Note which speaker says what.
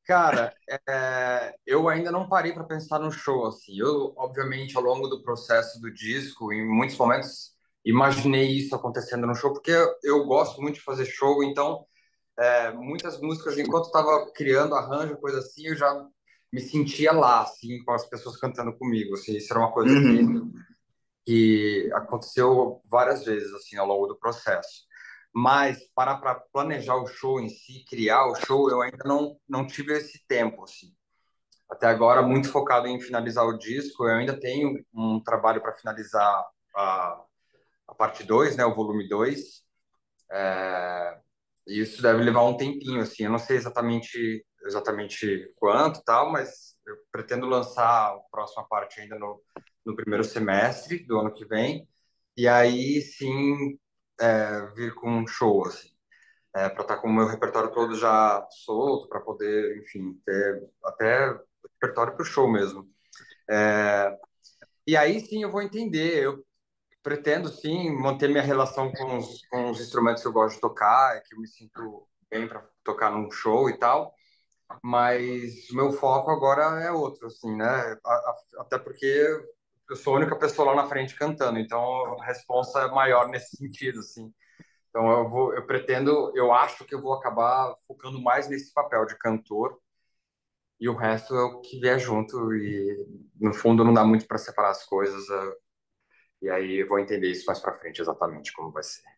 Speaker 1: Cara, eu ainda não parei para pensar no show, assim. Eu, obviamente, ao longo do processo do disco, em muitos momentos, imaginei isso acontecendo no show, porque eu gosto muito de fazer show, então, muitas músicas, enquanto estava criando arranjo, coisa assim, eu já me sentia lá, assim, com as pessoas cantando comigo, assim. Isso era uma coisa
Speaker 2: Uhum.
Speaker 1: que aconteceu várias vezes, assim, ao longo do processo. Mas para planejar o show em si, criar o show, eu ainda não tive esse tempo, assim. Até agora, muito focado em finalizar o disco. Eu ainda tenho um trabalho para finalizar a, a parte 2, né, o volume 2. E isso deve levar um tempinho, assim. Eu não sei exatamente quanto, tal, mas eu pretendo lançar a próxima parte ainda no primeiro semestre do ano que vem. E aí, sim, vir com um show, assim. Para estar com o meu repertório todo já solto, para poder, enfim, ter até repertório para o show mesmo. E aí sim eu vou entender. Eu pretendo sim manter minha relação com os instrumentos que eu gosto de tocar, que eu me sinto bem para tocar num show e tal. Mas o meu foco agora é outro, assim, né? Até porque eu sou a única pessoa lá na frente cantando, então a responsa é maior nesse sentido, assim. Então eu pretendo, eu acho que eu vou acabar focando mais nesse papel de cantor e o resto é o que vier junto e no fundo não dá muito para separar as coisas. E aí eu vou entender isso mais pra frente exatamente como vai ser.